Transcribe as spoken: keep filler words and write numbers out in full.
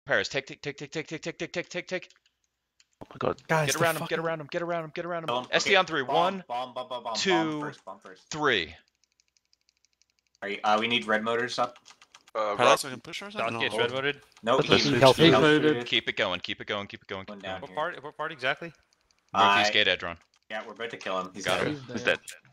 Paris, take, take, take, take, take, take, take, take, take, take, take. Oh my god. Guys, Get around him, fucking... get around him, get around him, get around him. Bomb. S D Okay, on three. bomb, One, bomb, bomb, bomb, bomb, two, bomb first, bomb first. three. Are you, uh, we need red motors up. Uh, How else Rob, we can push ours? Dot No. gets red voted. No, Let's he's switch health to health loaded. suited. Keep it going, keep it going, keep it going, keep Going it down going. What here. part? What part exactly? Northeast Uh, gate Edron. Yeah, we're about to kill him. He's Got dead. him. He's dead.